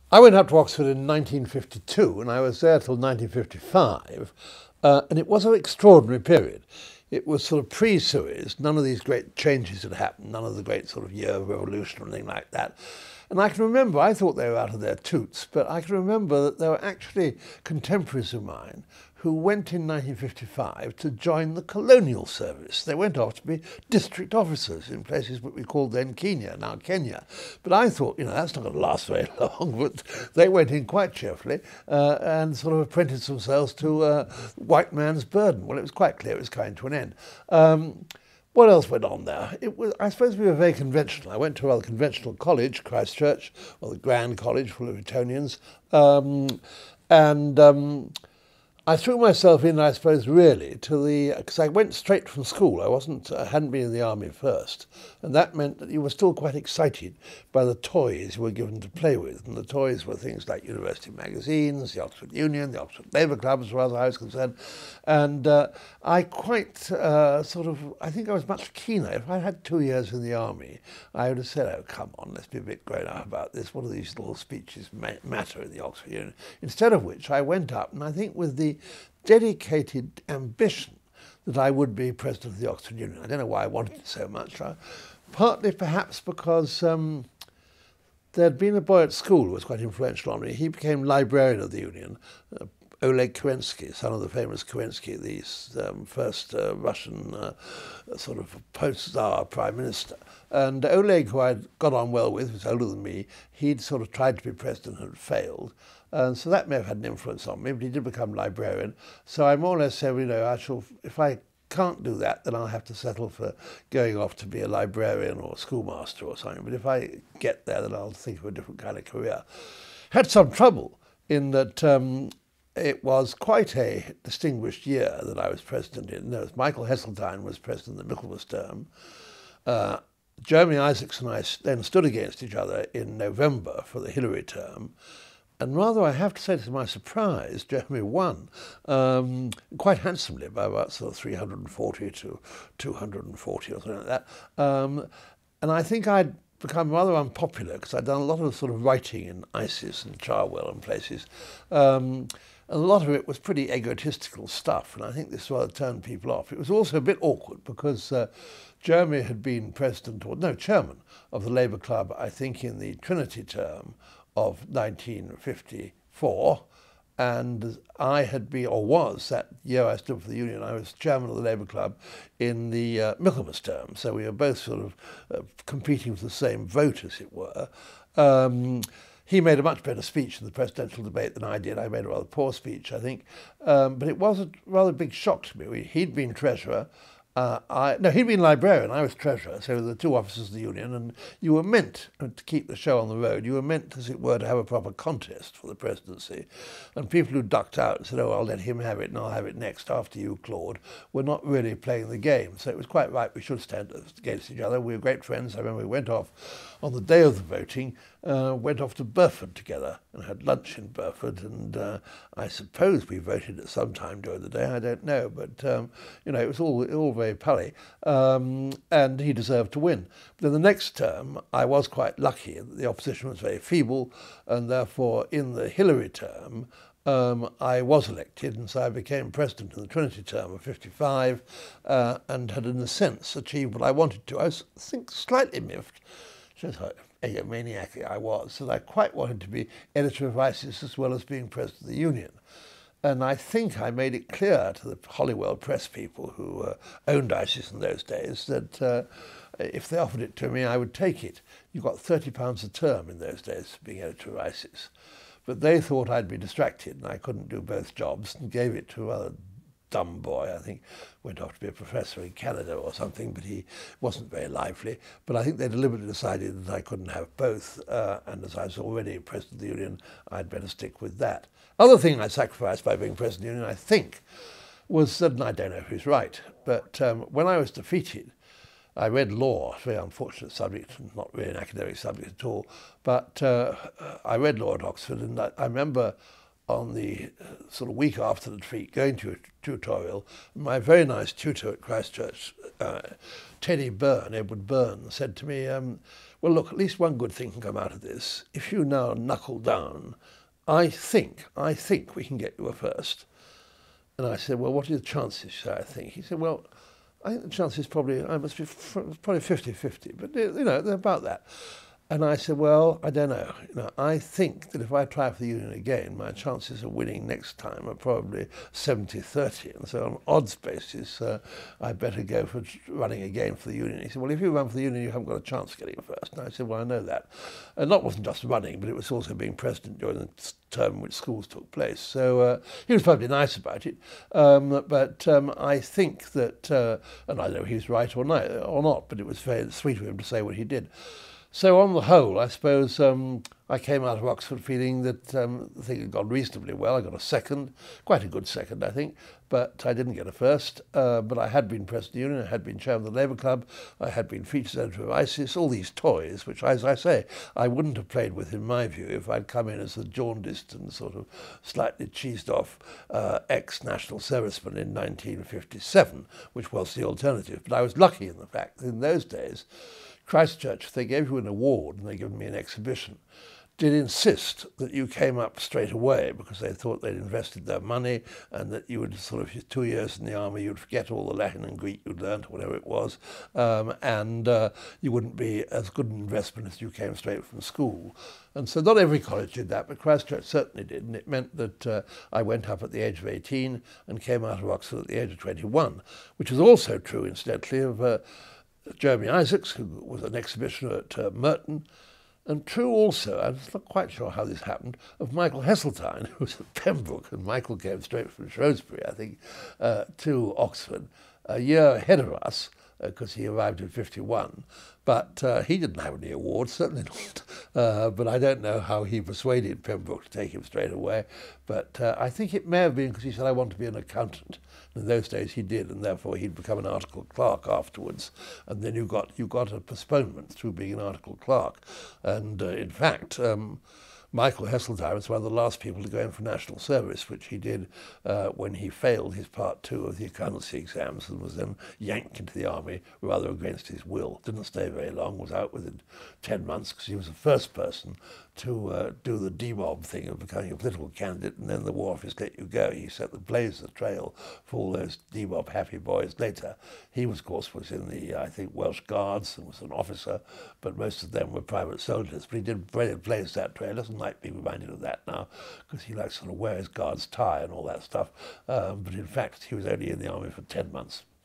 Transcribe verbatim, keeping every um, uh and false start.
I went up to Oxford in nineteen fifty-two, and I was there till nineteen fifty-five, uh, and it was an extraordinary period. It was sort of pre-Suez. None of these great changes had happened, none of the great sort of year of revolution or anything like that. And I can remember, I thought they were out of their toots, but I can remember that there were actually contemporaries of mine who went in nineteen fifty-five to join the Colonial Service. They went off to be district officers in places what we called then Kenya, now Kenya. But I thought, you know, that's not going to last very long, but they went in quite cheerfully uh, and sort of apprenticed themselves to uh, white man's burden. Well, it was quite clear it was coming to an end. Um, What else went on there? It was, I suppose we were very conventional. I went to a rather conventional college, Christchurch, or the Grand College full of Etonians, um, and um, I threw myself in, I suppose, really, to the, because I went straight from school. I wasn't, I hadn't been in the army first, and that meant that you were still quite excited by the toys you were given to play with, and the toys were things like university magazines, the Oxford Union, the Oxford Labour Club, as far as I was concerned, and uh, I quite uh, sort of, I think I was much keener. If I had two years in the army, I would have said, oh, come on, let's be a bit grown up about this. What do these little speeches ma- matter in the Oxford Union? Instead of which, I went up, and I think with the dedicated ambition that I would be president of the Oxford Union. I don't know why I wanted it so much. Uh, partly perhaps because um, there had been a boy at school who was quite influential on me. He became librarian of the Union, uh, Oleg Kerensky, son of the famous Kerensky, the um, first uh, Russian uh, sort of post-Tsar prime minister. And Oleg, who I'd got on well with, was older than me, he'd sort of tried to be president and had failed. And so that may have had an influence on me, but he did become librarian. So I more or less said, you know, I shall, if I can't do that, then I'll have to settle for going off to be a librarian or a schoolmaster or something. But if I get there, then I'll think of a different kind of career. Had some trouble in that um, it was quite a distinguished year that I was president in. There was Michael Heseltine was president in the Michaelmas term. Uh, Jeremy Isaacs and I then stood against each other in November for the Hillary term. And rather, I have to say, to my surprise, Jeremy won um, quite handsomely by about sort of three hundred forty to two hundred forty or something like that. Um, and I think I'd become rather unpopular because I'd done a lot of sort of writing in ISIS and Charwell and places. Um, and a lot of it was pretty egotistical stuff, and I think this rather turned people off. It was also a bit awkward because uh, Jeremy had been president, or no, chairman of the Labour Club, I think in the Trinity term of nineteen fifty-four, and I had been, or was, that year I stood for the Union, I was chairman of the Labour Club in the uh, Michaelmas term, so we were both sort of uh, competing for the same vote, as it were. Um, he made a much better speech in the presidential debate than I did. I made a rather poor speech, I think, um, but it was a rather big shock to me. We, he'd been treasurer. Uh, I, no, he'd been librarian, I was treasurer, so the two officers of the Union, and you were meant, to keep the show on the road, you were meant, as it were, to have a proper contest for the presidency. And people who ducked out and said, oh, I'll let him have it and I'll have it next after you, Claude, were not really playing the game. So it was quite right, we should stand against each other. We were great friends. I remember we went off on the day of the voting, uh, went off to Burford together and had lunch in Burford, and uh, I suppose we voted at some time during the day, I don't know, but um, you know, it was all, all very pally, um, and he deserved to win. But in the next term, I was quite lucky. The opposition was very feeble, and therefore in the Hillary term, um, I was elected, and so I became president in the Trinity term of fifty-five, uh, and had in a sense achieved what I wanted to. I was, I think, slightly miffed, shows how egomaniac I was, that I quite wanted to be editor of ISIS as well as being president of the Union. And I think I made it clear to the Holywell press people who uh, owned ISIS in those days that uh, if they offered it to me, I would take it. You got thirty pounds a term in those days for being editor of ISIS. But they thought I'd be distracted and I couldn't do both jobs, and gave it to a rather dumb boy, I think, went off to be a professor in Canada or something, but he wasn't very lively. But I think they deliberately decided that I couldn't have both, uh, and as I was already president of the Union, I'd better stick with that. Other thing I sacrificed by being president of the Union, I think, was that, and I don't know if he's right, but um, when I was defeated, I read law, a very unfortunate subject, not really an academic subject at all, but uh, I read law at Oxford, and I, I remember on the uh, sort of week after the defeat, going to a tutorial, my very nice tutor at Christchurch, uh, Teddy Byrne, Edward Byrne, said to me, um, well, look, at least one good thing can come out of this. If you now knuckle down, I think, I think we can get you a first. And I said, well, what are the chances, sir, I think? He said, well, I think the chances probably, I must be probably fifty fifty, but, you know, they're about that. And I said, well, I don't know. You know, I think that if I try for the Union again, my chances of winning next time are probably seventy thirty. And so on odds basis, uh, I better go for running again for the Union. He said, well, if you run for the Union, you haven't got a chance of getting first. And I said, well, I know that. And that wasn't just running, but it was also being president during the term in which schools took place. So uh, he was probably nice about it. Um, but um, I think that, uh, and I don't know if he was right or not, or not, but it was very sweet of him to say what he did. So on the whole, I suppose um, I came out of Oxford feeling that um, the thing had gone reasonably well. I got a second, quite a good second, I think, but I didn't get a first. Uh, but I had been President of the Union, I had been Chairman of the Labour Club, I had been featured editor of ISIS, all these toys, which, as I say, I wouldn't have played with, in my view, if I'd come in as a jaundiced and sort of slightly cheesed off uh, ex-national serviceman in nineteen fifty-seven, which was the alternative. But I was lucky in the fact that in those days, Christchurch, if they gave you an award and they gave me an exhibition, did insist that you came up straight away because they thought they'd invested their money and that you would sort of, two years in the army, you'd forget all the Latin and Greek you'd learned, or whatever it was, um, and uh, you wouldn't be as good an investment as you came straight from school. And so not every college did that, but Christchurch certainly did, and it meant that uh, I went up at the age of eighteen and came out of Oxford at the age of twenty-one, which was also true, incidentally, of uh, Jeremy Isaacs, who was an exhibitioner at uh, Merton, and true also, I'm not quite sure how this happened, of Michael Heseltine, who was at Pembroke, and Michael came straight from Shrewsbury, I think, uh, to Oxford, a year ahead of us, because uh, he arrived in fifty-one. But uh, he didn't have any awards, certainly not. Uh, but I don't know how he persuaded Pembroke to take him straight away. But uh, I think it may have been because he said, I want to be an accountant. And in those days he did, and therefore he'd become an article clerk afterwards. And then you got, you got a postponement through being an article clerk. And uh, in fact, um, Michael Heseltine was one of the last people to go in for national service, which he did uh, when he failed his part two of the accountancy exams and was then yanked into the army rather against his will. Didn't stay very long, was out within ten months because he was the first person to uh, do the demob thing of becoming a political candidate, and then the War Office let you go. He set the blaze the trail for all those demob happy boys later. He, was, of course, was in the, I think, Welsh Guards and was an officer, but most of them were private soldiers. But he did blaze that trail. Doesn't like being reminded of that now because he likes to sort of wear his guard's tie and all that stuff. Um, but in fact, he was only in the army for ten months.